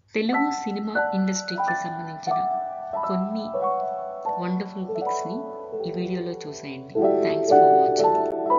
Telugu cinema ఇండస్ట్రీకి సంబంధించిన కొన్ని వండర్ఫుల్ పిక్స్ని ఈ వీడియోలో చూసేయండి. Thanks for watching.